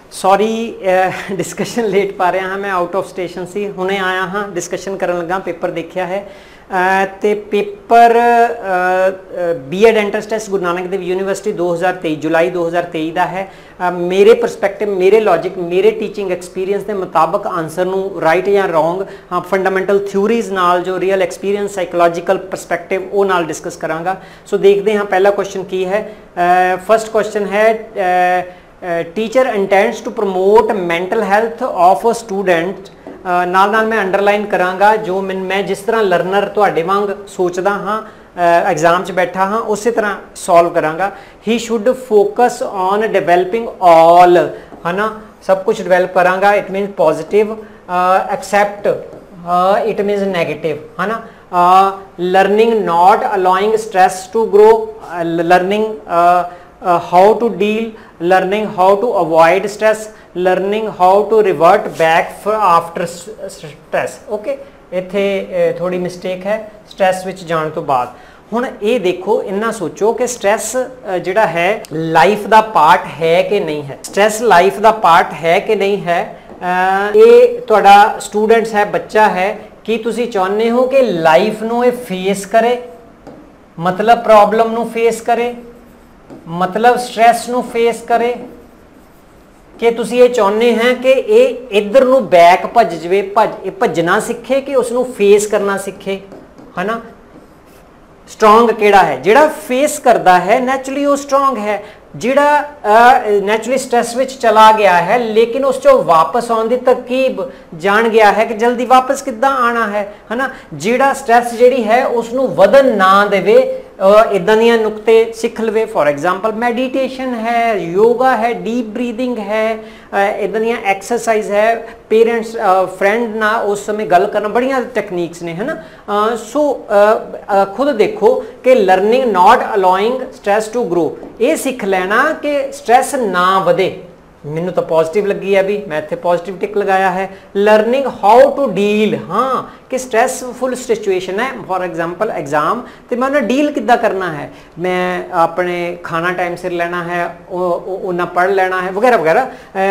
Sorry discussion late पा रहा हाँ, मैं आउट ऑफ स्टेशन सी हुणे आया हाँ, डिस्कशन करन लगा, पेपर देखिया है ते paper BA dental test Guru Nanak Dev university 2023 जुलाई 2023 का है। मेरे परसपैक्टिव, मेरे लॉजिक, मेरे टीचिंग एक्सपीरियंस के मुताबिक आंसर नू राइट या रॉन्ग हाँ फंडामेंटल थ्योरीज नाल जो रियल एक्सपीरियंस साइकोलॉजिकल परसपैक्टिव वो नाल डिस्कस करांगा। सो देखते हैं पहला क्वेश्चन की है। फर्स्ट क्वेश्चन है teacher intends to promote mental health of a student. नाल नाल मैं अंडरलाइन करांगा जो मैं जिस तरह लर्नर तुहाडे वांग सोचदा हाँ एग्जाम च बैठा हाँ उस तरह सॉल्व करांगा। He should focus on developing all है ना, सब कुछ डिवेलप करांगा। It means positive, accept it means negative है ना। Learning not allowing stress to grow, learning how to deal, learning how to avoid stress, learning how to revert back for after stress। Okay इत्थे थोड़ी mistake है stress which जाण तो बाद। हुण ये देखो इन्ना सोचो कि स्ट्रेस जिहड़ा है लाइफ दा पार्ट है कि नहीं है। स्ट्रेस लाइफ दा पार्ट है कि नहीं है। ये तुहाडा स्टूडेंट्स है, बच्चा है, कि तुसी चाहुंदे हो कि लाइफ नूं ये फेस करे, मतलब प्रॉब्लम नूं फेस करे, मतलब स्ट्रेस नू फेस करे, कि तुसी ये चाहुंदे हैं कि ये इधर नू बैक भज जवे, भजना सीखे कि उसनू फेस करना सीखे है ना। स्ट्रोंग केड़ा है, जिहड़ा फेस करता है नैचुरली वो स्ट्रोंग है। जिहड़ा नैचुरली स्ट्रेस विच चला गया है लेकिन उस चो वापस आने की तरकीब जान गया है कि जल्दी वापस किद्दां आना है ना। जिहड़ा स्ट्रेस जिहड़ी है उसनू वधन ना देवे, इदां दियां नुकते सीख लवे। फॉर एग्जाम्पल मैडिटेशन है, योगा है, डीप ब्रीदिंग है, इदां दियां एक्सरसाइज है, पेरेंट्स फ्रेंड ना उस समय गल करना, बड़ियां टेक्निक्स ने है ना। सो खुद देखो कि learning not allowing stress to grow, ये सीख लेना कि स्ट्रेस ना वधे। मैनू तो पॉजिटिव लगी है, भी मैं इत्थे पॉजिटिव टिक लगाया है। लर्निंग हाउ टू डील, हाँ कि स्ट्रेसफुल सिचुएशन है, फॉर एग्जाम्पल एग्जाम, तो मैं उन्हें डील किद्दां करना है, मैं अपने खाना टाइम सिर लेना है, उन्हें पढ़ लेना है वगैरह वगैरह।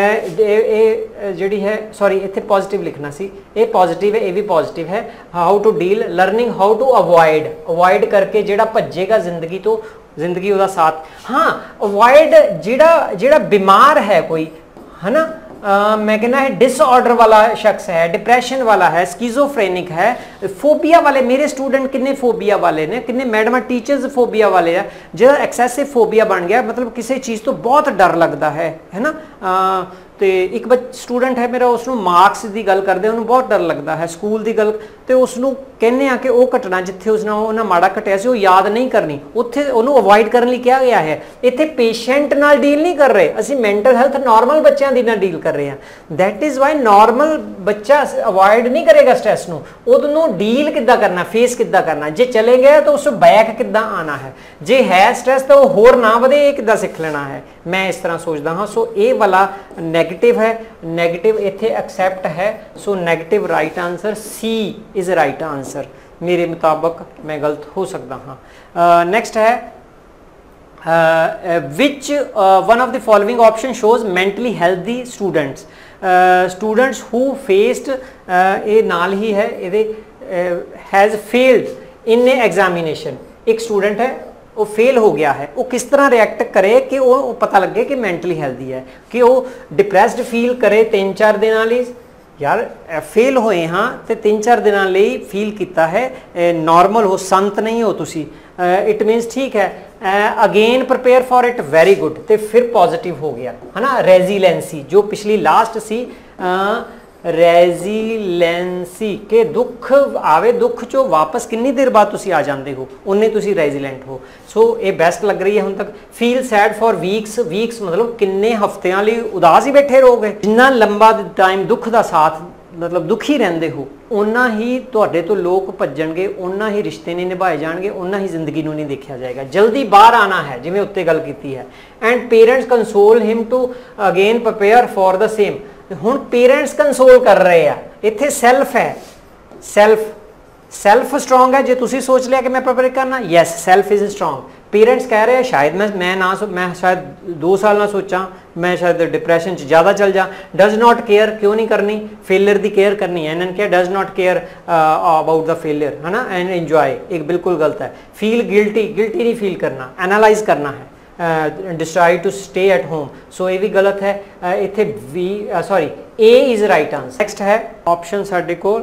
जी है सॉरी इत्थे पॉजिटिव लिखना सी, ये पॉजिटिव है, ये भी पॉजिटिव है। How to deal, learning how to avoid, avoid करके जिहड़ा भज्जेगा जिंदगी तो जिंदगी उदा साथ। हाँ अवॉइड जिहड़ा बीमार है कोई है ना, मैं कहना है डिसऑर्डर वाला शख्स है, डिप्रेशन वाला है, स्कीजोफ्रेनिक है, फोबिया वाले, मेरे स्टूडेंट किन्ने फोबिया वाले ने, किन्ने मैडम टीचर्स फोबिया वाले है। जो एक्सेसिव फोबिया बन गया, मतलब किसी चीज़ तो बहुत डर लगता है ना। तो एक स्टूडेंट है मेरा, उसनों मार्क्स की गल करते उन्होंने बहुत डर लगता है, स्कूल की गल, तो उसनों कहने आ कि वो घटना जिथे उसने माड़ा घटिया से वो याद नहीं करनी, उत्थे उन्होंने अवॉइड करने लिए कहा गया है। इत्थे पेशेंट नाल डील नहीं कर रहे, असी मैंटल हैल्थ नॉर्मल बच्चों की नाल डील कर रहे हैं। दैट इज़ वाई नॉर्मल बच्चा अवॉइड नहीं करेगा स्ट्रेस नूं, उदनों डील किद्दां करना, फेस किद्दां करना। जे चले गए तो उस बैक किद्दां आना है, जे है स्ट्रेस तो वो होर ना वधे, ये किद्दां सीख लेना है। मैं इस तरह सोचता हाँ। सो ये वाला नेगेटिव है, नेगेटिव इत्थे एक्सेप्ट है। So negative right answer C is right answer, मेरे मुताबिक, मैं गलत हो सकता हाँ। नेक्स्ट है which one of the following option shows mentally healthy students. Students who faced, ये नाल ही है ये, has failed in a examination. एक स्टूडेंट है वो फेल हो गया है, वो किस तरह रिएक्ट करे कि वो पता लगे कि मेंटली हेल्दी है, कि वो डिप्रैस्ड फील करे 3-4 दिनों लिए। यार फेल होए हाँ तो 3-4 दिनों लिए फील किया है, नॉर्मल हो, संत नहीं हो तुसी, इट मीनस ठीक है। Again prepare for it, very good, तो फिर पॉजिटिव हो गया है ना। रेजिलेंसी जो पिछली लास्ट सी, रेजिलेंसी के दुख आवे, दुख चो वापस कितनी देर बाद तुसी आ जाते हो, उन्ने तुसी रेजिलेंट हो। सो ये बेस्ट लग रही है हुण तक। Feel sad for weeks, weeks मतलब किन्ने हफ्तियां लिए उदास ही बैठे रहोगे। जिन्ना लंबा टाइम दुख का साथ मतलब दुखी रहंदे हो, उन्ना ही तुहाडे तो लोग भज्जणगे, उन्ना ही रिश्ते नहीं निभाए जाएंगे, उन्ना ही जिंदगी नूं नहीं देखा जाएगा। जल्दी बाहर आना है, जिवें उत्ते गल कीती है। And parents console him to again prepare for the same. हुण पेरेंट्स कंसोल कर रहे हैं, इत्थे सैल्फ है, सैल्फ स्ट्रोंग है। जे तुसी सोच लिया कि मैं प्रिपेयर करना, yes self is strong. Parents कह रहे हैं शायद मैं शायद 2 साल ना सोचा, मैं शायद डिप्रैशन ज़्यादा चल जा। डज नॉट केयर क्यों नहीं करनी, फेलियर की केयर करनी है। इन्होंने क्या does not care about the failure, है ना, एंड एंजॉय, एक बिल्कुल गलत है। फील गिल्टी नहीं फील करना, एनालाइज करना है। Decide to stay at home, so ये भी गलत है। इतने B sorry A is right answer. Next है ऑप्शन साडे कोल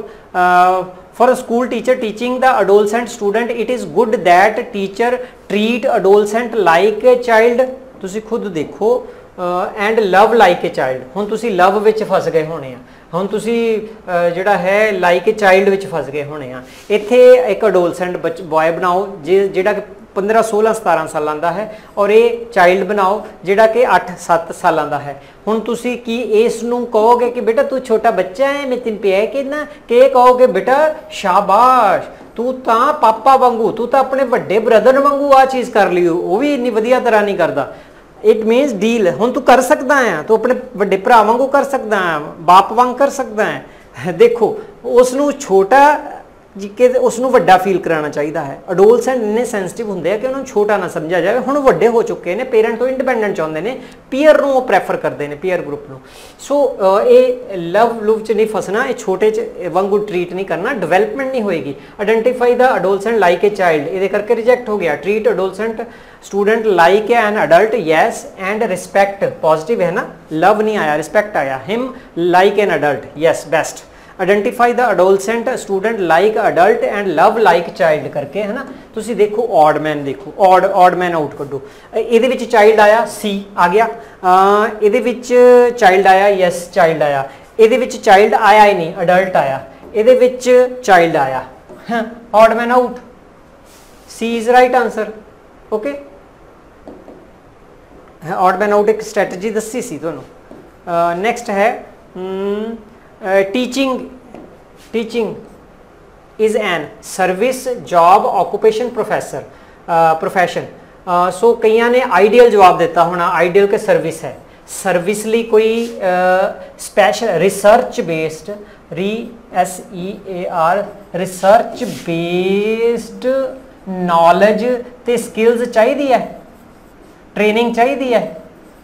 for a school teacher teaching the adolescent student it is good that teacher treat adolescent like a child. तुसी खुद देखो and love like a child. हुण तुसी love which फस गए होने आ, हुण तुसी जिहड़ा है लाइक ए चाइल्ड विच फस गए होने आ। इत्थे एक अडोलसेंट बॉय बनाओ जिहड़ा 15, 16, 17 सालों का है, और ये चाइल्ड बनाओ जिहड़ा कि 8, 7 सालों का है। हुण तुसी की इस नूं कहोगे कि बेटा तू छोटा बच्चा है, मैं तेन पे कि ना कि कहोगे बेटा शाबाश तू तां पापा वांगू, तू तां अपने वड्डे ब्रदर वांगू आ चीज़ कर ली, वो भी इन्नी वधिया तरह नहीं करता। इट मीनस डील, हुण तू कर सकता है, तू अपने वड्डे भरा वांगू कर सकता है, बाप वांग कर सकता है। देखो उसनूं छोटा जी के उसनूं वड्डा फील कराना चाहिए है। अडोलसेंट इन्ने सेंसिटिव होंदे आ कि उन्होंने छोटा ना समझा जाए। हुण वड्डे हो चुके हैं, पेरेंट तो इंडिपेंडेंट चाहते हैं, पीयर नूं प्रैफर करते हैं, पीयर ग्रुप नूं। सो ये लव लुव च नहीं फसना, ये छोटे च वांगू ट्रीट नहीं करना, डेवलपमेंट नहीं होएगी। Identify the adolescent like a child, ये करके रिजेक्ट हो गया। Treat adolescent student like an adult, yes, and respect positive है ना, लव नहीं आया, रिस्पेक्ट आया। Him like an adult, yes best. Identify the adolescent student like adult and love like child करके, है ना। तुसी देखो ऑड मैन, देखो ऑड मैन आउट करो। ये विच चाइल्ड आया, सी आ गया। ये विच चाइल्ड आया, यस चाइल्ड आया। ये विच चाइल्ड आया ही नहीं, अडल्ट आया। ये विच चाइल्ड आया, odd man out, C is right answer. Okay, odd man out एक स्ट्रैटेजी दसी सी तुहानू। नेक्स्ट है teaching is an service job occupation profession. So कई ने आइडियल जवाब देता होना, आइडियल के सर्विस है। सर्विस ली कोई special research based, research based knowledge ते स्किल्स चाहिए है, ट्रेनिंग चाहिए है,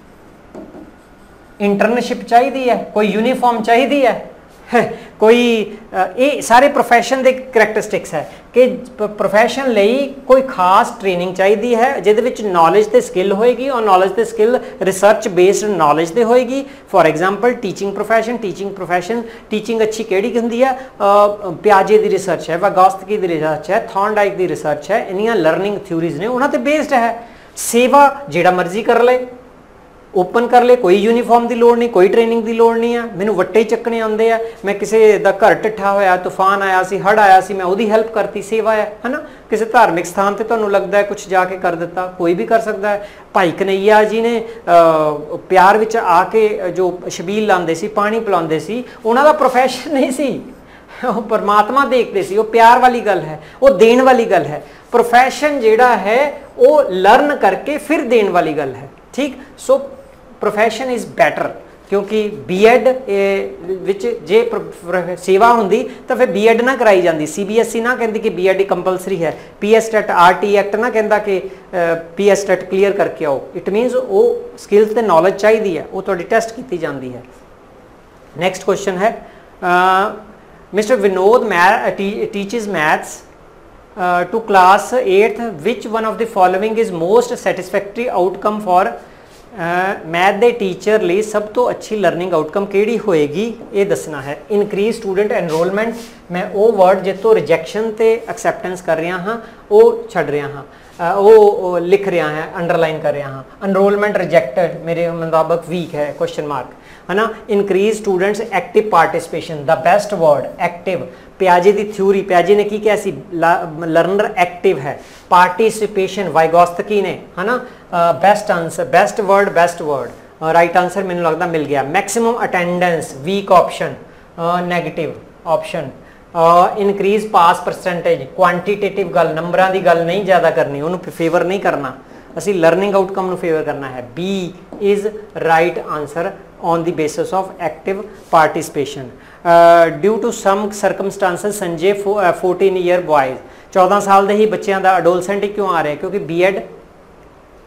इंटर्नशिप चाहिए है, कोई यूनीफॉर्म चाहिए है, कोई ये सारे प्रोफैशन के करैक्टरिस्टिक्स है कि प्रोफैशन लई कोई खास ट्रेनिंग चाहिए है जिहदे विच नॉलेज ते स्किल होएगी, और नॉलेज ते स्किल रिसर्च बेस्ड नॉलेज ते होएगी। For example teaching profession teaching अच्छी केड़ी हुंदी है, प्याजे की रिसर्च है, वागोत्स्की की रिसर्च है, थॉर्नडाइक की रिसर्च है, इन्नियां लर्निंग थ्योरीज ने उन्हां ते बेस्ड है। सेवा जिहड़ा मर्जी कर ले, ओपन कर ले, कोई यूनीफॉर्म की लोड़ नहीं, कोई ट्रेनिंग की लोड़ नहीं है। मैनू वट्टे चकने आते हैं, मैं किसी का घर ढिठा होया, तूफान आया सी, हड़ आया सी, मैं उसकी हेल्प करती, सेवा है ना। किसी धार्मिक स्थान पर तुहानू लगता है कुछ जाके कर दिता, कोई भी कर सकता है। भाई कन्हैया जी ने प्यार विच आके जो छबील लाते सी, पानी पिलाते सी, उन्हों का प्रोफैशन नहीं सी, वो परमात्मा देखते सी, वो प्यार वाली गल है, वो देन वाली गल है। प्रोफैशन जिहड़ा है वो लर्न करके फिर देन वाली गल है, ठीक। सो प्रोफैशन इज़ बेटर, क्योंकि बीएड विच जे सेवा होंदी तो फिर बीएड ना कराई जाती। CBSE ना कहती कि बीएड कंपलसरी है, PS टेट RT एक्ट ना कहता कि PS टेट क्लीयर करके आओ। इट मीनस वो स्किल्स ते नॉलेज चाहिए है, वो थोड़ी टेस्ट की जाती है। नैक्सट क्वेश्चन है mister Vinod teaches maths to class 8th, which one of the following is most satisfactory outcome for math के टीचर लिए सब तो अच्छी लर्निंग आउटकम केड़ी होएगी, ये दसना है। इनक्रीज स्टूडेंट एनरोलमेंट, मैं वो वर्ड जितों रिजैक्शन ते एक्सैप्टेंस कर रहा हाँ वो छड़ रहा हाँ, वो लिख रहा है, अंडरलाइन कर रहा हाँ। एनरोलमेंट रिजेक्टेड मेरे मुताबिक वीक है, क्वेश्चन मार्क, है ना। Increase students active participation, the best word active. प्याजे की थ्योरी, प्याजे ने की क्या सी, लर्नर एक्टिव है। पार्टिसिपेशन वाइगोत्स्की ने, है ना। Best answer, best word right answer मैंने लगता मिल गया। Maximum attendance weak option, negative option. Increase pass percentage, quantitative गल, नंबरां की गल नहीं ज़्यादा करनी, उन्होंने फेवर नहीं करना, असी लर्निंग आउटकम फेवर करना है। B is right answer on the basis of active participation. Due to some circumstances Sanjay 14 year boys, 14 साल के ही बच्चों का अडोलसेंट क्यों आ रहा है, क्योंकि बीएड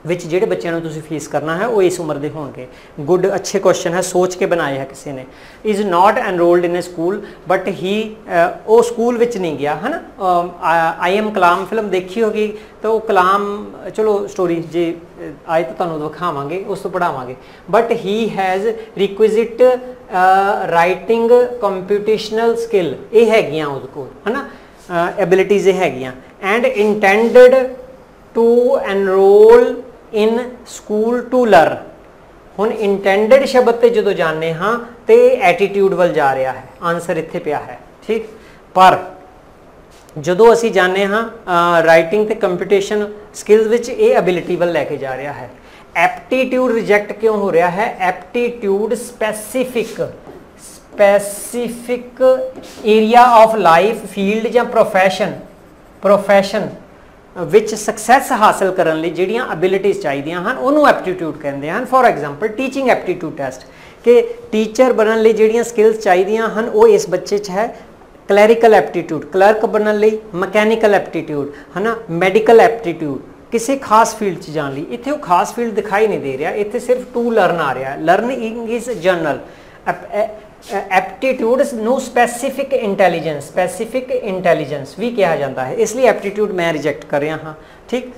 विच जिहड़े बच्चों तुसीं फेस करना है वो इस उम्र के होणगे। गुड अच्छे क्वेश्चन है, सोच के बनाए है किसी ने। Is not enrolled in a school but he वो स्कूल विच नहीं गया है ना। आई एम कलाम फिल्म देखी होगी तो कलाम चलो स्टोरी जे आए तो तुहानूं दिखावांगे उस तो पढ़ावांगे। But he has requisite writing computational skill ये हैगियां उहदे कोल है ना, एबिलिटीज़ ये हैगियां। And intended to enrol in school to learn. हुण इंटेंडेड शब्द ते जदों जाने हाँ तो एटीट्यूड वल जा रहा है, आंसर इत्थे पिया है ठीक। पर जदों असी जाने हाँ राइटिंग ते कंप्यूटेशन स्किल्स विच ये एबिलिटी वल लैके जा रहा है। एप्टीट्यूड रिजैक्ट क्यों हो रहा है? Aptitude specific area of life field या प्रोफैशन विच सक्सैस हासिल करने लिए जिहड़ियां एबिलिटीज़ चाहिदियां हन उहनूं एप्टीट्यूड कहंदे हन। For example teaching aptitude test कि टीचर बनने लिए जिहड़ियां स्किल्स चाहिदियां हन वो इस बच्चे च है। क्लैरिकल एप्टीट्यूड क्लर्क बनने लिए, मैकेनिकल एप्टीट्यूड है ना, मैडिकल एप्टीट्यूड किसी खास फील्ड च जाने लिए। इत्थे वो खास फील्ड दिखाई नहीं दे रहा, इत्थे सिर्फ टू लर्न आ रहा है। Learning is general. Aptitude no specific intelligence भी कहा जाता है, इसलिए एप्टीट्यूड मैं रिजैक्ट कर रहा हाँ ठीक।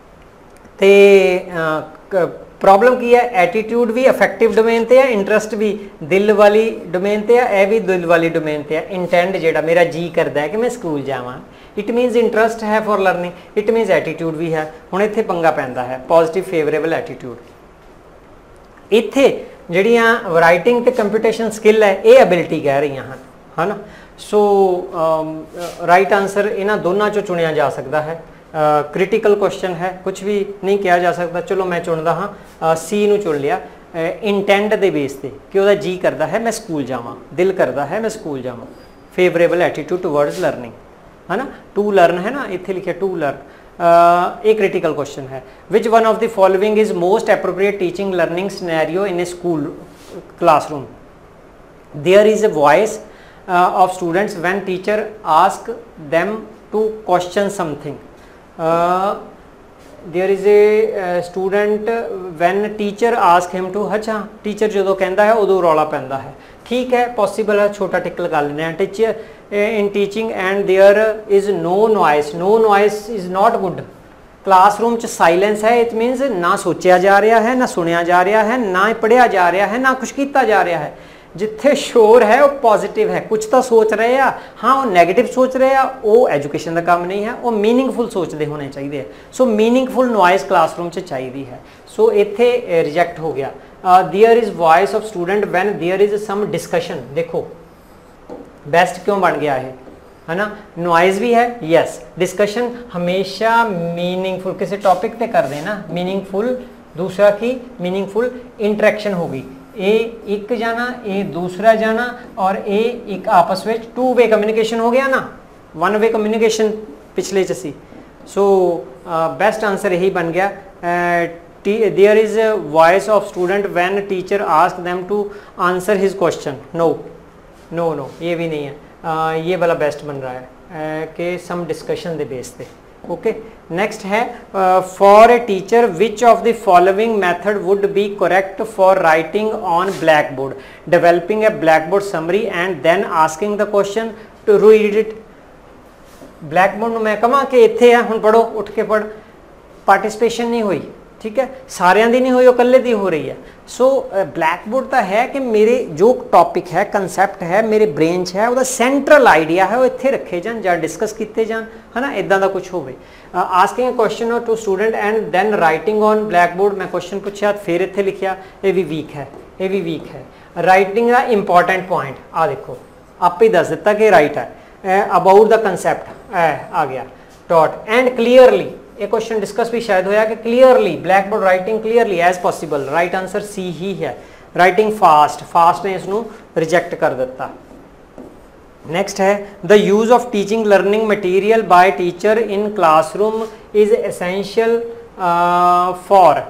तो प्रॉब्लम की है? एटीट्यूड भी अफेक्टिव डोमेन ते है, इंटरस्ट भी दिल वाली डोमेन ते है, यह भी दिल वाली डोमेन ते है। इंटेंड जिहड़ा मेरा जी करता है कि मैं स्कूल जावां, इट मीनस इंटरस्ट है for learning, it means attitude भी है। हुण इत्थे पंगा पैंदा है पॉजिटिव फेवरेबल एटीट्यूड। इत्थे जिहड़ियां राइटिंग ते कंप्यूटेशन स्किल है ये एबिलिटी कह रही हैं है ना। सो राइट आंसर इन्हां दोनों चों चुनिया जा सकता है। क्रिटिकल क्वेश्चन है, कुछ भी नहीं कहा जा सकता। चलो मैं चुनदा हाँ सी नूं चुन लिया इंटेंड दे बेस ते कि वह जी करता है मैं स्कूल जावां, दिल करता है मैं स्कूल जावां। फेवरेबल एटीट्यूड टुवर्ड्स लर्निंग है ना, टू लर्न है ना, इत्थे लिखिया टू लर्न। एक क्रिटिकल क्वेश्चन है which one of the following is most appropriate teaching learning scenario in a school classroom. There is a voice of students when teacher ask them to question something. There is a student when teacher ask him to, अच्छा teacher जो कहता है उदों रौला पैंदा है, ठीक है पॉसीबल है, छोटा टिक लगा लेने हैं। Teacher in teaching and there is no noise is not good। Classroom च साइलेंस है, इट मीनस ना सोचा जा रहा है, ना सुनिया जा रहा है, ना पढ़िया जा रहा है, ना कुछ किया जा रहा है। जिथे शोर है वो पॉजिटिव है, कुछ तो सोच रहे हैं हाँ, वो नैगेटिव सोच रहे हैं, वो एजुकेशन का काम नहीं है, वो मीनिंगफुल सोचते होने चाहिए। सो मीनिंगफुल नॉइज क्लासरूम च चाहिए है। सो इत्थे रिजेक्ट हो गया। There is voice of student when there is some discussion. देखो बेस्ट क्यों बन गया है ना, नॉइज भी है यस। डिस्कशन हमेशा मीनिंगफुल किसी टॉपिक पे कर देना, मीनिंगफुल। दूसरा की मीनिंगफुल इंटरेक्शन होगी, ए एक जाना ए दूसरा जाना और ए एक आपस में टू वे कम्युनिकेशन हो गया ना, वन वे कम्युनिकेशन पिछले सी। सो बेस्ट आंसर यही बन गया। There is voice of student when teacher ask them to answer his question. No ये भी नहीं है। ये वाला बेस्ट बन रहा है कि सम डिस्कशन दे बेस पे। ओके नेक्स्ट है for a teacher which of the following method would be correct for writing on black board. Developing a black board summary and then asking the question to read it. Black board मैं कहा कि इत्थे है हुण पढ़ो, उठ के पढ़। पार्टिसिपेशन नहीं हुई, ठीक है, सारियां दी नहीं हुई, वो कल्ले दी हो रही है। सो ब्लैक बोर्ड तो है कि मेरे जो टॉपिक है कंसैप्ट है मेरे ब्रेन है वो सेंट्रल आइडिया है वो इत्थे रखे जान या डिस्कस किए जान है ना, इदा का कुछ होवे। Asking a question to student and then writing on black board. मैं क्वेश्चन पूछा फिर इत्थे लिखिया, ये भी वीक है, ये भी वीक है। राइटिंग का इंपॉर्टेंट पॉइंट आ देखो आप ही दस दिता कि राइट है। अबाउट द कंसैप्ट आ गया डॉट एंड क्लीयरली। एक क्वेश्चन डिस्कस भी शायद होया कि clearly black board writing clearly as possible. Right answer C ही है। राइटिंग फास्ट ने इसनों रिजेक्ट कर दिता। नेक्स्ट है the use of teaching learning material by teacher in classroom is essential for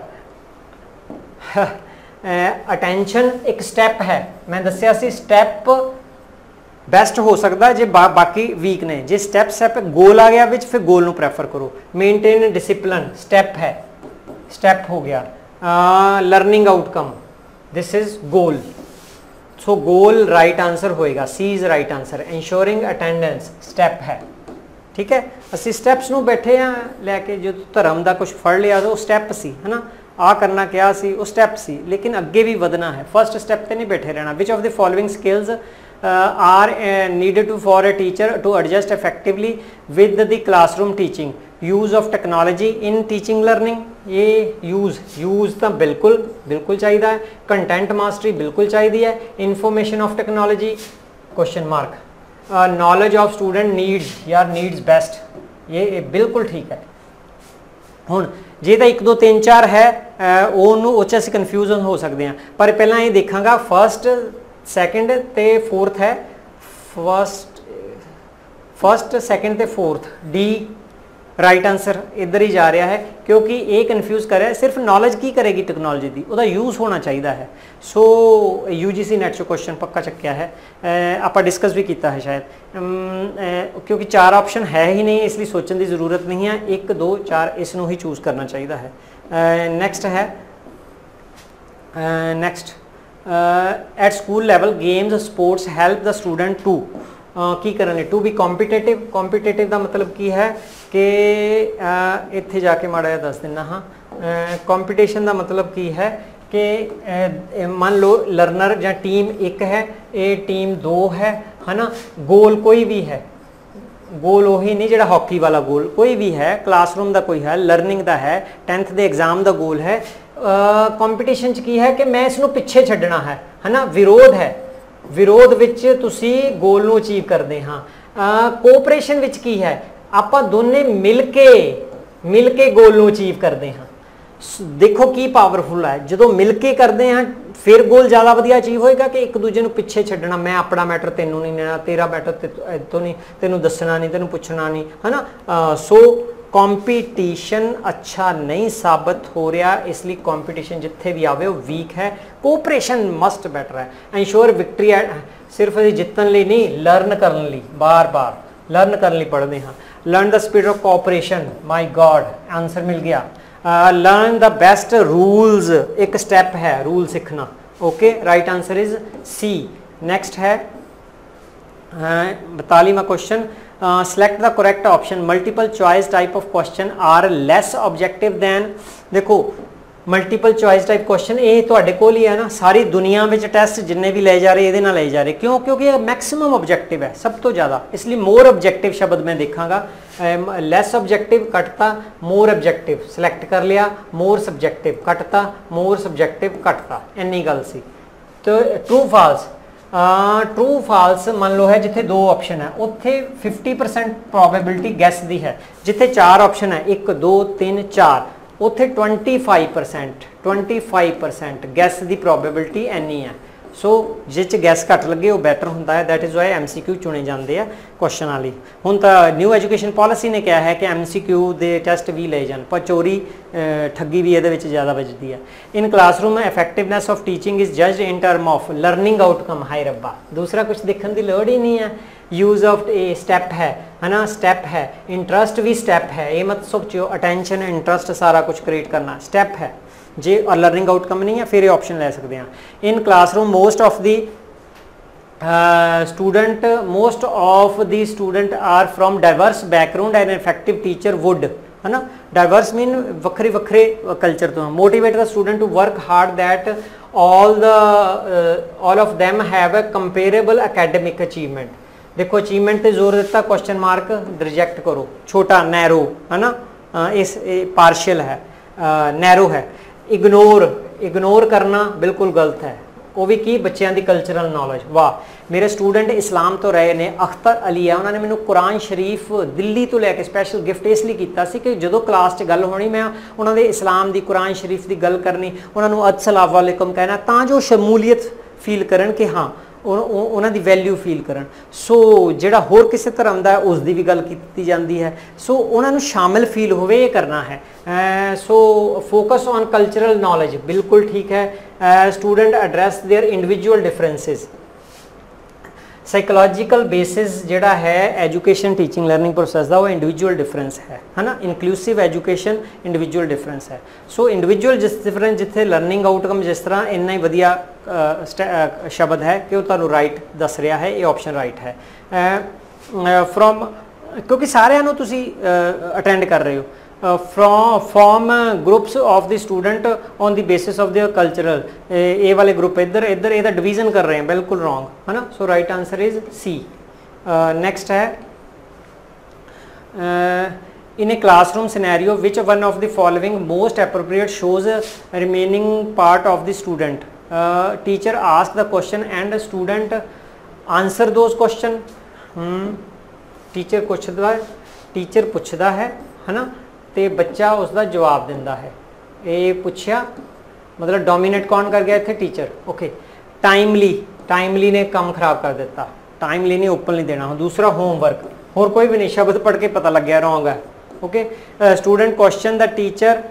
attention. एक स्टैप है, मैं दसिया सी स्टैप बेस्ट हो सकता है जे बाकी वीक ने। जे स्टैप गोल आ गया विच फिर गोल नू प्रैफर करो। मेनटेन डिसिप्लिन स्टैप है, स्टेप हो गया, learning outcome, this is goal, so goal right answer होएगा, C is right answer. Ensuring attendance step है, ठीक है। ਅਸੀਂ ਸਟੈਪਸ ਨੂੰ ਬੈਠੇ ਆ ਲੈ ਕੇ, ਜੋ ਧਰਮ ਦਾ ਕੁਝ ਫੜ ਲਿਆ ਉਹ ਸਟੈਪ ਸੀ, ਹੈ ਨਾ, ਆ ਕਰਨਾ ਕਿਹਾ ਸੀ ਉਹ ਸਟੈਪ ਸੀ, ਲੇਕਿਨ ਅੱਗੇ ਵੀ ਵਧਣਾ ਹੈ, ਫਸਟ ਸਟੈਪ ਤੇ ਨਹੀਂ ਬੈਠੇ ਰਹਿਣਾ। Which of the following skills are needed for a teacher to adjust effectively with the classroom teaching? use of technology in teaching learning, ये use ਤਾਂ बिल्कुल चाहिए है, content mastery बिल्कुल चाहिए है, information of technology question mark, knowledge of student needs, यार needs best, ये बिल्कुल ठीक है। ਹੁਣ ਜੇ ਤਾਂ 1 2 3 4 ਹੈ ਉਹਨੂੰ ਉਹ 'ਚ ਅਸੀਂ ਕਨਫਿਊਜ਼ਨ ਹੋ ਸਕਦੇ ਹਾਂ, ਪਰ ਪਹਿਲਾਂ ਇਹ ਦੇਖਾਂਗਾ ਫਸਟ ਸੈਕਿੰਡ ਤੇ ਫੋਰਥ ਹੈ, फस्ट सैकेंड ते फोर्थ डी राइट आंसर इधर ही जा रहा है, क्योंकि ये कन्फ्यूज़ कर रहा है। सिर्फ नॉलेज की करेगी टेक्नोलॉजी की, उसका यूज़ होना चाहिए है। सो UGC नेट चो क्वेश्चन पक्का चक्या है, आप डिस्कस भी किया है शायद, क्योंकि 4 ऑप्शन है ही नहीं, इसलिए सोचने की ज़रूरत नहीं है, 1 2 4 इसनों ही चूज़ करना चाहिए है। नेक्स्ट है next at school level games sports help the student to की करने टू बी कॉम्पीटेटिव। कॉम्पीटेटिव का मतलब की है कि इत्थे जाके माड़ा जिहा दस दिना। हाँ, कॉम्पीटिशन का मतलब की है कि मान लो लर्नर या टीम 1 है, ये टीम 2 है ना, गोल कोई भी है, गोल वही नहीं जो हॉकी वाला गोल, कोई भी है, क्लासरूम का कोई है, लर्निंग का है, 10th के एग्जाम का गोल है। कंपीटिशन की है कि मैं इसनों पिछे छड्डना है ना, विरोध है, विरोध विच तुसी गोल नूं अचीव करते हाँ। कोऑपरेशन विच की है, आप दोने मिल के गोल नूं अचीव करते हाँ। देखो की पावरफुल है, जो मिल के करते हैं फिर गोल ज़्यादा वधिया अचीव होएगा कि एक दूजे नूं पिछे छड्डना, मैं अपना मैटर तेनों नहीं लेना, तेरा मैटर तो नहीं, तेनों दसना नहीं, तेनों पुछना नहीं, है ना। सो कंपीटिशन अच्छा नहीं साबित हो रहा, इसलिए कंपीटिशन जिथे भी आवे वो वीक है। कोऑपरेशन मस्ट बेटर है। इंश्योर विक्ट्री सिर्फ जितने लिए नहीं, लर्न करने लिए, बार बार लर्न करने लिए पढ़ते हाँ। Learn the spirit of cooperation, my god answer मिल गया। लर्न द बेस्ट रूल्स, एक स्टेप है रूल सीखना। Okay, right answer is C. Next है 42वां question, select the correct option, multiple choice type of question are less objective than। देखो multiple choice type question ये तुहाडे कोल ही है ना, सारी दुनिया में टेस्ट जिन्ने भी ले जा रहे ये ले जा रहे, क्यों? क्योंकि ये मैक्सिमम ऑब्जेक्टिव है, सब तो ज़्यादा, इसलिए मोर ऑब्जेक्टिव शब्द मैं देखांगा। लैस ऑब्जेक्टिव कटता, मोर ऑब्जेक्टिव सिलेक्ट कर लिया, मोर सब्जेक्टिव कटता, मोर सब्जेक्टिव कटता, इन्नी गल सी। तो ट्रू फाल्स, ट्रू फाल्स मान लो है जिथे 2 ऑप्शन है उत्थे 50% प्रोबेबिलिटी गैस दी है, जिथे 4 ऑप्शन है 1 2 3 4 उत्थे 25% गैस दी प्रोबेबिलिटी इन्नी है। सो जिस गैस घट लगे वो बैटर होंदा है, दैट इज़ वाई MCQ चुने जाते हैं क्वेश्चन वाली। हुण तां न्यू एजुकेशन पॉलिसी ने कहा है कि MCQ दे टेस्ट भी ले जान, पर चोरी ठगी भी ये ज़्यादा बजती है। In classroom effectiveness of teaching is judged in term of learning outcome. हाय रब्बा, दूसरा कुछ देखने की लोड़ ही नहीं है। यूज़ ऑफ ए स्टैप है ना, स्टेप है, इंटरस्ट भी स्टेप है, ये मत सोचो अटेंशन इंटरस्ट सारा कुछ क्रिएट करना स्टेप है जे, और लर्निंग आउटकम नहीं है फिर ये ऑप्शन ले सकते हैं। In classroom most of the student are from diverse background and effective teacher would, है ना। डाइवर्स मीन वक्रे वक्रे कल्चर तो। Motivate the student to work hard that all of them have a comparable academic achievement. देखो achievement पे जोर देता, question mark reject करो, छोटा नैरो है ना, इस पार्शियल है, नैरो है। इग्नोर करना बिल्कुल गलत है, वो भी की बच्चों की कल्चरल नॉलेज। वाह, मेरे स्टूडेंट इस्लाम तो रहे ने, अख्तर अली है, उन्होंने मैंने कुरान शरीफ दिल्ली तो लैके स्पैशल गिफ्ट इसलिए किया कि जो क्लास च गल होनी मैं उन्होंने इस्लाम की कुरान शरीफ की गल करनी, उन्होंने अस्सलाम वालेकुम कहना, तां जो शमूलीयत फील करन कि हाँ उन्होंने वैल्यू फील करन। सो जिहड़ा होर किसी धर्म का उसकी भी गल की जाती है, सो उन्होंने शामिल फील होवे ये करना है। So focus on cultural knowledge बिल्कुल ठीक है। Student address their individual differences. Psychological basis जिहड़ा है एजुकेशन टीचिंग लर्निंग प्रोसैस का वो इंडिविजुअल डिफरेंस है ना। इनकलूसिव एजुकेशन इंडिविजुअल डिफरेंस है। सो इंडिविजुअल जिस डिफरेंस जिथे लर्निंग आउटकम जिस तरह इन्ना ही वधिया शब्द है कि वो तुहानूं राइट दस रहा है, ये ऑप्शन राइट है। फ्रॉम क्योंकि सारिਆਂ ਨੂੰ ਤੁਸੀਂ अटेंड कर रहे हो, form groups of the student on the basis of their cultural, A वाले ग्रुप इधर इधर ਇਹਦਾ डिवीजन कर रहे हैं, बिल्कुल रॉन्ग है ना। So right answer is C. Next है in a classroom scenario which one of the following most appropriate shows remaining part of the student. Teacher ask the question and student answer those question. Teacher पुछदा है ना, तो बच्चा उसका जवाब दिंदा है। ये पूछया मतलब डोमीनेट कौन कर गया इत्थे? टीचर। ओके। टाइमली ने काम खराब कर दिता, टाइमली ने ओपन नहीं देना। दूसरा होमवर्क, होर कोई भी नहीं, शब्द पढ़ के पता लग गया रॉन्ग है। Okay. Student question the teacher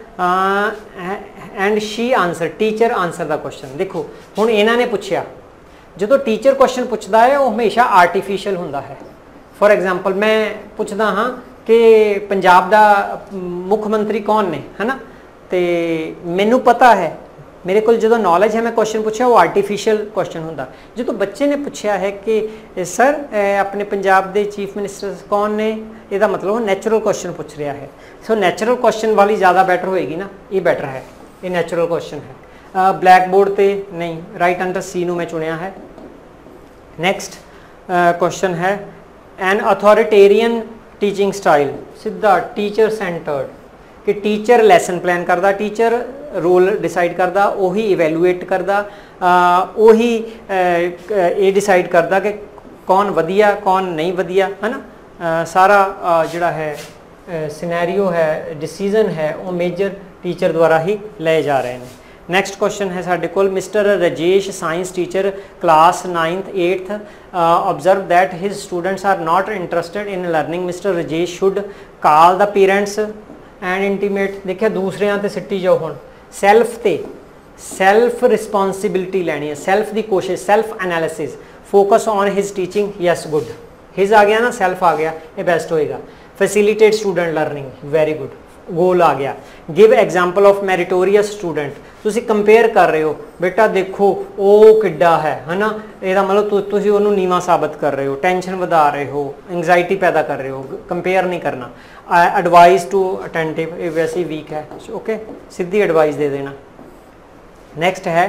and she answer, teacher answer the question. देखो हुण इन्हां ने पुछया, जो टीचर क्वेश्चन पुछदा है वो हमेशा आर्टिफिशियल हुंदा है। फॉर एग्जाम्पल मैं पुछदा हाँ कि पंजाब दा मुख मंत्री कौन ने, है ना, तो मैनू पता है, मेरे को जो नॉलेज है, मैं क्वेश्चन पूछा वो आर्टिफिशियल क्वेश्चन होंदा। जो बच्चे ने पूछा है कि सर अपने पंजाब के चीफ मिनिस्टर कौन ने, इसका मतलब वो नैचुरल क्वेश्चन पूछ रहा है। सो नैचुरल क्वेश्चन वाली ज़्यादा बैटर होएगी ना, ये बैटर है, ये नैचुरल क्वेश्चन है। ब्लैक बोर्ड पर नहीं, राइट आंसर सी नू मैं चुनिया है। नैक्सट क्वेश्चन है एन अथॉरिटेरियन टीचिंग स्टाइल, सीधा टीचर सेंटर्ड, कि टीचर लैसन प्लान करता, टीचर रोल डिसाइड करता, उही इवैल्यूएट करता, उही ये डिसाइड करता कि कौन वधिया कौन नहीं वधिया, है ना। सारा जिहड़ा है सिनेरियो है, डिसीजन है, वो मेजर टीचर द्वारा ही ले जा रहे हैं। नैक्सट क्वेश्चन है साडे कोल, mister Rajesh science teacher class 9th 8th observe that his students are not interested in learning, mister Rajesh should call the parents and intimate. देखिए दूसरे ते सिट्टी जाओ, हुण सैल्फ ते सैल्फ रिस्पॉन्सिबिलिटी लैनी है, सैल्फ की कोशिश, self analysis, focus on his teaching, yes good, his आ गया ना, सैल्फ आ गया, ये बेस्ट होएगा। Facilitate student learning, very good, goal आ गया। Give example of meritorious student, तुसी कंपेयर कर रहे हो, बेटा देखो वो किड्डा है ना, ਇਹਦਾ मतलब तुसी ਉਹਨੂੰ नीवा साबित कर रहे हो, टेंशन ਵਧਾ रहे हो, एंगजाइटी पैदा कर रहे हो, कंपेयर नहीं करना। एडवाइस टू अटेंटिव, ये वैसे ही वीक है, ओके, सीधी एडवाइस दे देना। नेक्स्ट है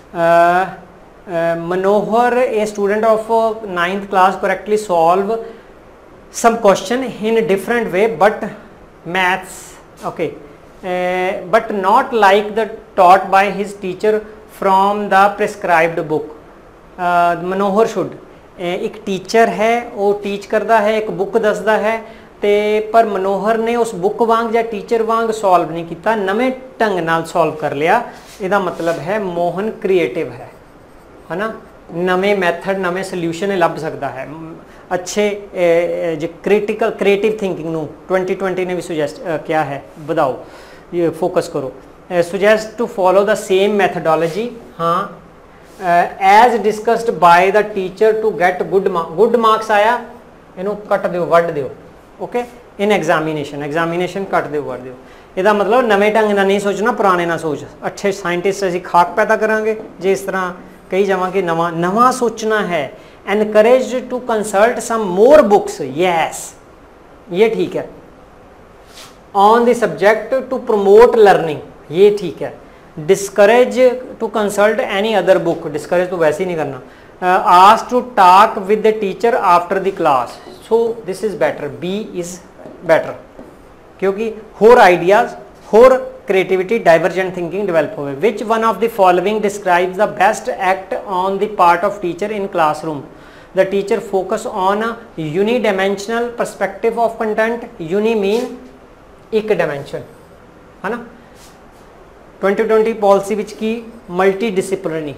Manohar a student of 9th class correctly solve some question in different way but maths, okay, but not like the taught by his teacher from the prescribed book। Manohar should, एक teacher है वो teach करता है, एक book दसदा है, तो पर मनोहर ने उस बुक वांग या टीचर वांग सॉल्व नहीं किया, नवे ढंग नाल सॉल्व कर लिया। इसका मतलब है मोहन क्रिएटिव है ना, नवे मैथड नवे सोल्यूशन लभ सकता है। अच्छे जो क्रिएटिव थिंकिंग नू 2020 ने भी सुजैसट किया है, बताओ ये फोकस करो। Suggest to follow the same methodology, हाँ, as discussed by the teacher to get good marks आया, इनू कट दो वढ़ दो, ओके, इन एग्जामिनेशन कट दो वढ़ दो। ਇਹਦਾ मतलब नवे ढंग ना नहीं सोचना, पुराने ना सोच। अच्छे साइंटिस्ट असीं खाक पैदा करांगे जे इस तरह कही जावांगे, नवा सोचना है। Encourage to consult some more books, yes ये ठीक है। On the subject to promote learning, ये ठीक है। Discourage to consult any other book, discourage तो वैसे ही नहीं करना। Ask to talk with the teacher after the class, so this is better, B is better, क्योंकि होर आइडियाज, होर क्रिएटिविटी, डाइवर्जेंट थिंकिंग डेवलप हो। Which one of the following describes the best act on the part of teacher in classroom? The teacher focus on a unidimensional perspective of content, uni mean एक dimension, है ना। 2020 policy which की multidisciplinary,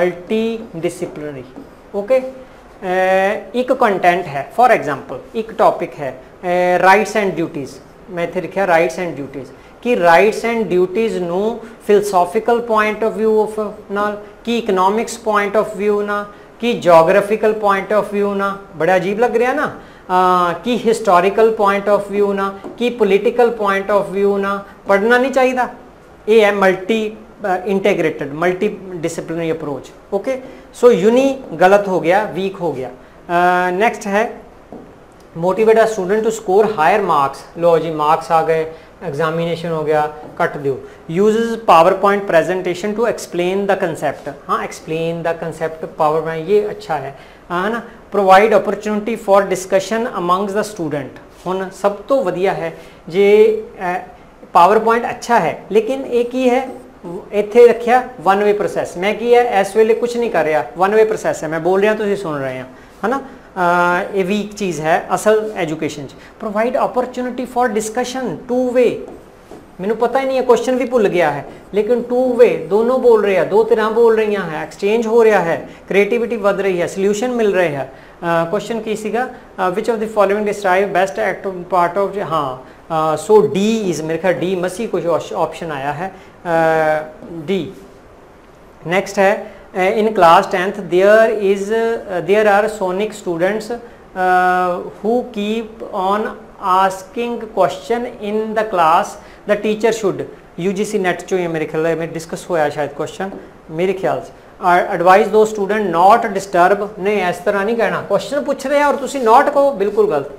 okay, एक content है, for example एक topic है rights and duties, मैं इत्थे लिखा राइट्स एंड ड्यूटीज़, कि राइट्स एंड ड्यूटीज़ नू philosophical point of view of नाल, कि इकनॉमिक्स पॉइंट ऑफ व्यू ना, कि कि जोग्राफिकल पॉइंट ऑफ व्यू ना, बड़ा अजीब लग रहा ना, कि हिस्टोरिकल पॉइंट ऑफ व्यू ना, कि पॉलिटिकल पॉइंट ऑफ व्यू ना, पढ़ना नहीं चाहिए। ये है multi integrated multidisciplinary approach. Okay, so uni गलत हो गया, वीक हो गया। नेक्स्ट है motivate a student to score higher marks. लो जी मार्क्स आ गए, एग्जामिनेशन हो गया, कट दो। Uses power point presentation to explain the concept. हाँ, explain the concept power point, ये अच्छा है ना। Provide opportunity for discussion amongst the student. हुण सब तो वधिया है जे पावर पॉइंट अच्छा है, लेकिन एक ही है इत्थे रखिया वन वे प्रोसैस। मैं की है इस वेले कुछ नहीं कर रहा, वन वे प्रोसैस है, मैं बोल रहा तुसीं सुन रहे हैं, है ना। ये वीक चीज़ है असल education. Provide opportunity for discussion two way. मैनू पता ही नहीं है, क्वेश्चन भी भुल गया है, लेकिन टू वे दोनों बोल रहे हैं, दो तरह बोल रही हैं, एक्सचेंज हो रहा है, क्रिएटिविटी बढ़ रही है, सोल्यूशन मिल रहे हैं। क्वेश्चन की सीगा which of the following describe best act part of. हाँ, सो डी इज, मेरे ख्याल डी मसी कुछ ऑप्शन आया है, डी। नेक्स्ट है in class 10th there are sonic students who keep on asking question in the class, the teacher should UGC net चो ये मेरे ख्याल में डिस्कस होया शायद क्वेश्चन, मेरे ख्याल से एडवाइस दो स्टूडेंट नॉट डिस्टर्ब। नहीं, इस तरह नहीं कहना, क्वेश्चन पूछ रहे हैं और तुसी नॉट कहो, बिल्कुल गलत।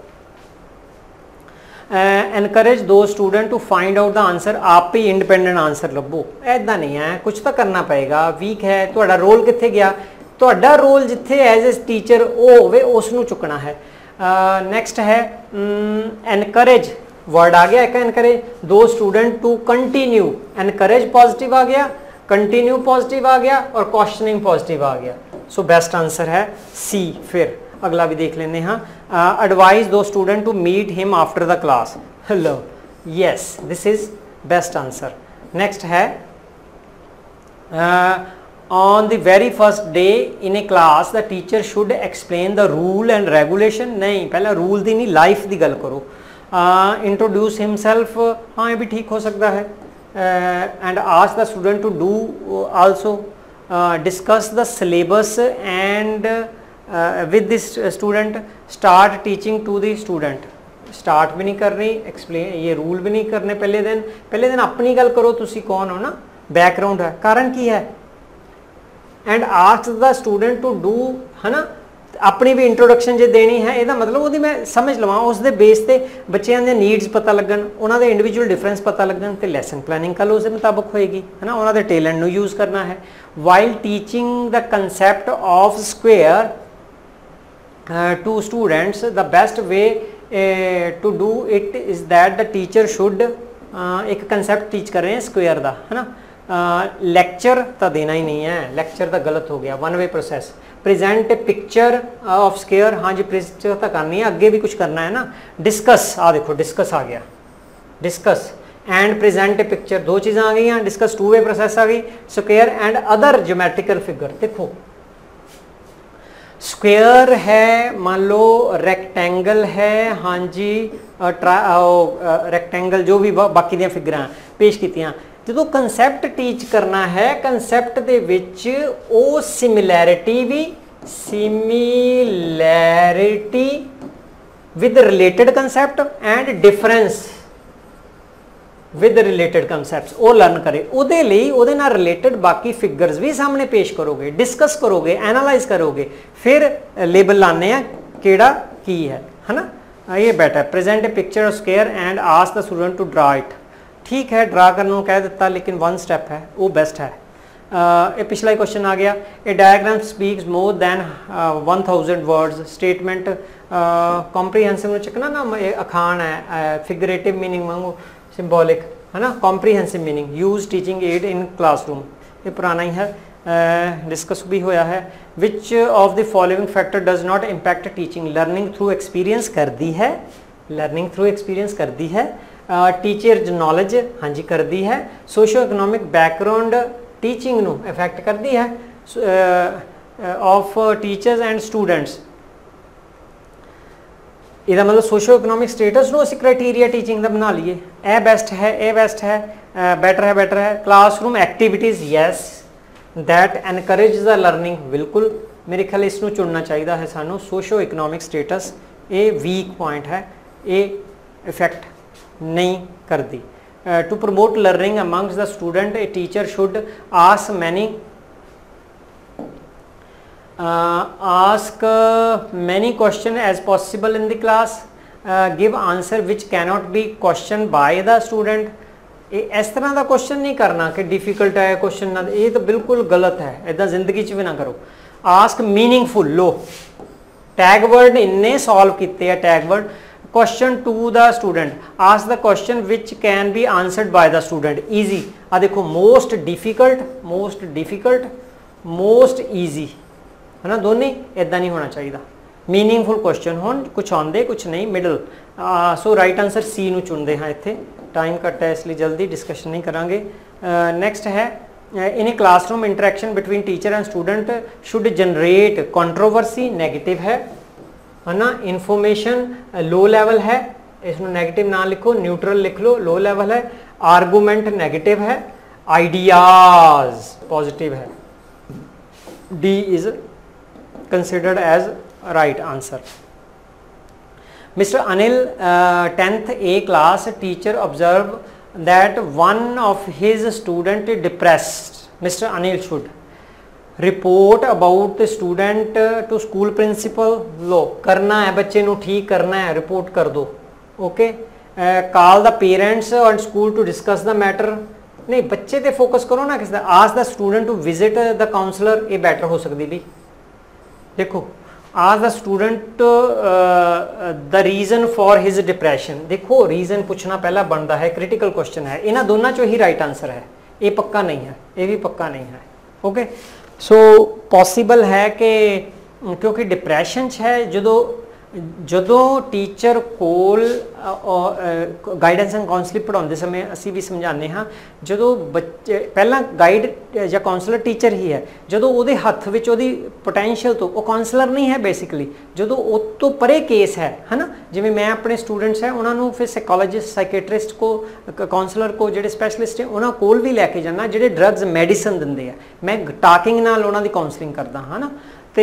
एनकरेज दो student to find out the answer, आप ही इंडिपेंडेंट आंसर लभो। ऐदा नहीं है, कुछ तो करना पएगा। वीक है, तुहाडा रोल कित्थे गया? तुहाडा रोल जिथे एज ए टीचर वो होवे उसनू चुकना है। नेक्स्ट है एनकरेज, वर्ड आ गया एक, एनकरेज दो student to continue. Encourage positive आ गया, कंटिन्यू पॉजिटिव आ गया और क्वेश्चनिंग पॉजिटिव आ गया। सो बेस्ट आंसर है सी। फिर अगला भी देख लेने। हाँ, एडवाइस दो student to meet him after the class. Hello, yes, this is best answer. Next है on the very first day in a class the teacher should explain the rule and regulation. नहीं, पहले rule दी नहीं, life की गल करो। Introduce himself, हाँ ये भी ठीक हो सकता है। And ask the student to do also. Discuss the syllabus and with this student, start teaching to the student। Start भी नहीं करनी, एक्सप्लेन ये रूल भी नहीं करने। पहले दिन अपनी गल करो, तुसी कौन हो ना, बैकग्राउंड है, कारण की है। And ask the student to do, है ना, अपनी भी इंट्रोडक्शन जे देनी है, ਇਹਦਾ मतलब ਉਹਦੀ मैं समझ लवां, उस दे बेस ते बच्चों के नीड्स पता लगन, उन्हों के इंडिविजुअल डिफरेंस पता लगन, तो लैसन प्लानिंग कल उस मुताबिक होएगी, है ना। उन्होंने टैलेंट नू यूज़ करना है। While teaching the concept of square to students, the best way to do it is that the teacher should एक कंसेप्ट टीच कर रहे हैं स्क्वेयर का, है ना। लेक्चर तो देना ही नहीं है, लेक्चर तो गलत हो गया, one way process. Present a picture of square, हाँ जी पिक्चर तो करनी है, आगे भी कुछ करना है ना। डिस्कस, आ देखो डिस्कस आ गया, discuss and present a picture, दो चीज़ें आ गई हैं। डिस्कस टू वे प्रोसेस आ गई। Square and other geometrical figure, देखो स्क्वेयर है, मान लो रैक्टेंगल है, हाँ जी रैक्टेंगल जो भी बाकी दी फिगर पेश कीतियां। जो कंसैप्ट टीच करना है, कंसैप्ट दे विच ओ similarity with related concept and difference with related concepts वो लर्न करे। उहदे लई उहदे नाल रिलेटेड बाकी फिगर्स भी सामने पेश करोगे, डिस्कस करोगे, एनालाइज करोगे, फिर लेबल लाने हैं केड़ा की है ना। ये बेटर है। Present a picture of square and ask the student to draw it. ठीक है, ड्रा करने को कह दिता, लेकिन वन स्टेप है वो बेस्ट है। ये पिछला ही क्वेश्चन आ गया। A diagram speaks more than 1000 words. Statement comprehensive चकना ना, अखान है, फिगरेटिव मीनिंग मांगो, सिंबॉलिक, है ना। Comprehensive meaning, use teaching aid in classroom, ये पुराना ही है, डिस्कस भी होया है। Which of the following factor does not impact teaching. Learning through experience कर दी है, लर्निंग थ्रू एक्सपीरियंस कर दी है। टीचर नॉलेज, हाँ जी कर दी है। सोशो इकोनॉमिक बैकग्राउंड टीचिंग नू इफेक्ट कर दी है। ऑफ टीचर्स एंड स्टूडेंट्स, ਇਹਦਾ मतलब सोशो इकोनॉमिक स्टेटस ਨੂੰ ਅਸੀਂ क्राइटेरिया टीचिंग ਦਾ बना लिए। ए बेस्ट है, ए बेस्ट है, बेटर है, बेटर है। Classroom activities, yes that encourage the learning, बिल्कुल मेरे ख्याल इसनूं चुनना चाहिए है सानू। सोशो इकनॉमिक स्टेटस ये वीक पॉइंट है, ये इफेक्ट नहीं करती। To promote learning amongst the student a teacher should ask many question as possible in the class, give answer which cannot be question by the student. इस तरह का question नहीं करना कि डिफिकल्ट है क्वेश्चन ना, ये तो बिल्कुल गलत है, इदा जिंदगी च भी ना करो। Ask meaningful, low tag word इन्ने सॉल्व किए हैं, tag word question to the student, ask the question which can be answered by the student. Easy आ देखो, मोस्ट डिफिकल्ट मोस्ट ईजी है ना, दोनों इदा नहीं होना चाहिए। मीनिंगफुल क्वेश्चन हो, कुछ आते कुछ नहीं, middle. So right answer C नूं चुनते हैं। इत्थे टाइम घट है इसलिए जल्दी डिस्कशन नहीं करांगे। नैक्सट है in a classroom interaction between teacher and student should generate controversy, negative है ना। इन्फॉर्मेशन लो लेवल है, इसमें नेगेटिव ना लिखो, न्यूट्रल लिख लो, लो लेवल है। आर्गूमेंट नेगेटिव है, आइडियाज पॉजिटिव है। D is considered as right answer. Mr. Anil, 10th A class teacher observed that one of his student depressed. Mr. Anil should report about the student to school principal. लो करना है, बच्चे नू ठीक करना है, report कर दो। Okay, call the parents and school to discuss the matter. नहीं, बच्चे ते फोकस करो ना, किस ask the student to visit the counselor, ये बेटर हो सकती भी। देखो आज the student the reason for his depression, देखो रीजन पूछना पहला बनता है, क्रिटिकल क्वेश्चन है। इन्होंने दोनों चो ही राइट आंसर है, ये पक्का नहीं है, ये भी पक्का नहीं है। ओके, सो पॉसिबल है कि क्योंकि डिप्रैशन है ਜਦੋਂ टीचर ਕੋਲ गाइडेंस एंड काउंसलिंग पढ़ाते समय असी भी समझाने हाँ, जो बच्चे पहला गाइड या काउंसलर टीचर ही है, जो वो हथ विच ओदी पोटेंशियल तो वो काउंसलर नहीं है बेसिकली, जो उस तो परे केस है ना। जिवें मैं अपने स्टूडेंट्स हैं उन्होंने फिर साइकोलॉजिस्ट, साइकेट्रिस्ट को, काउंसलर को, जो स्पैशलिस्ट है उन्होंने कोल भी लैके जाना, जो ड्रग्स मैडिसन देंगे हैं, मैं टाकिंग नाल उन्हों की काउंसलिंग करता हाँ ना। तो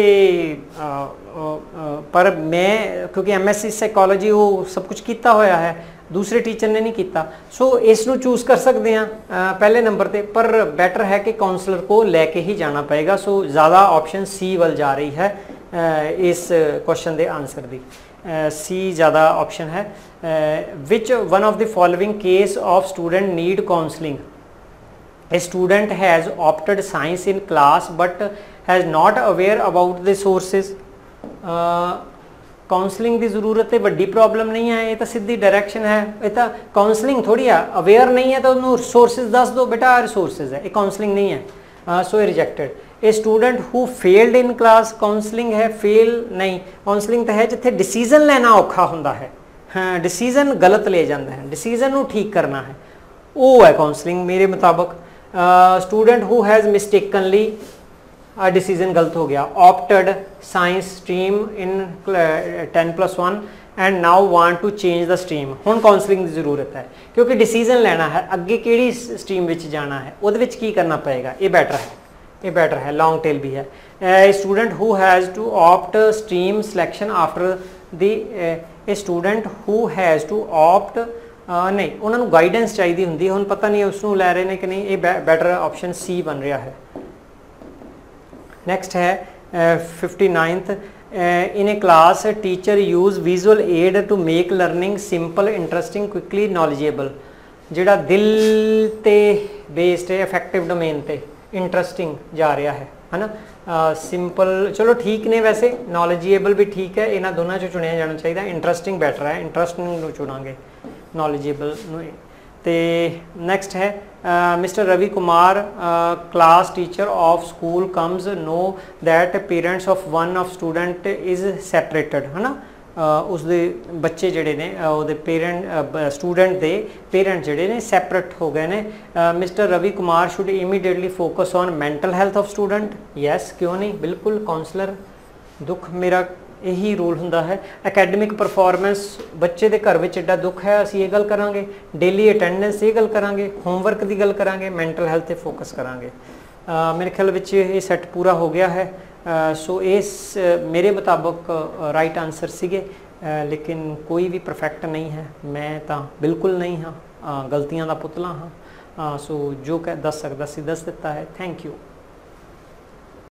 पर मैं क्योंकि MSc साइकोलॉजी वो सब कुछ किया होया है, दूसरे टीचर ने नहीं किया, सो इसनों चूज़ कर सकते हैं पहले नंबर पे, पर बेटर है कि काउंसलर को लैके ही जाना पएगा। सो ज़्यादा ऑप्शन सी वाल जा रही है इस क्वेश्चन के आंसर की, सी ज़्यादा ऑप्शन है। Which one of the following case of student need counselling, a student has opted science in class but has not aware about the sources. Counselling की जरूरत है, वड्डी प्रॉब्लम नहीं है, ये तो सीधी डायरैक्शन है, ये तो काउंसलिंग थोड़ी है। अवेयर नहीं है तो उन्होंने रिसोर्सिस दस दो, बेटा रिसोर्सिस है, ये काउंसलिंग नहीं है। So rejected. A student who failed in class, counselling है, फेल नहीं। काउंसलिंग तो है जिथे डिसीजन लेना औखा होंदा है, हाँ डिसीजन गलत ले जाता है, डिसीजन को ठीक करना है, वो है काउंसलिंग मेरे मुताबिक। Student who has mistakenly, decision गलत हो गया, opted science stream in 10+1 and now want to change the stream. हुण काउंसलिंग की जरूरत है क्योंकि डिसीजन लेना है, अगे किहड़ी स्ट्रीम विच जाना है, उहदे विच की करना पएगा, ये बेटर है, ये बेटर है। लॉन्ग टेल भी है। Student who has to opt stream selection after the, a student who has to opt नहीं, उन्होंने गाइडेंस चाहिए होंगी, हुण पता नहीं उसनूं लै रहे हैं कि नहीं, ये बेटर ऑप्शन सी बन रहा है। नेक्स्ट है 59th, in a class teacher use visual aid to make learning simple, interesting, quickly knowledgeable. जिहड़ा दिल ते बेस्ड है, इफेक्टिव डोमेन ते इंटरस्टिंग जा रहा है ना। सिंपल चलो ठीक ने, वैसे नॉलेजेबल भी ठीक है, इन्होंने दोनों चो चुनिया जाना चाहिए। इंटरस्टिंग बेटर है, इंटरस्टिंग चुनांगे, नॉलेजेबल। तो नैक्सट है mister Ravi Kumar, class teacher of school comes know that parents of one of student is separated है ना। उसके बच्चे जोड़े ने वो पेरेंट स्टूडेंट के पेरेंट जोड़े ने सैपरेट हो गए ने। Mister Ravi Kumar should immediately focus on mental health of student. Yes, क्यों नहीं, बिल्कुल। काउंसलर दुख मेरा यही रोल होंदा है। अकैडमिक परफॉर्मेंस, बच्चे के घर में एडा दुख है, असी ये गल करांगे। डेली अटेंडेंस ये गल करांगे, होमवर्क की गल करांगे, मैंटल हैल्थ पे फोकस करांगे। मेरे ख्याल में ये सैट पूरा हो गया है। सो इस मेरे मुताबिक राइट आंसर सीगे, लेकिन कोई भी परफेक्ट नहीं है, मैं तो बिल्कुल नहीं हाँ, गलतियां का पुतला हाँ। सो जो कह दस सकता सी दस दिता है। Thank you.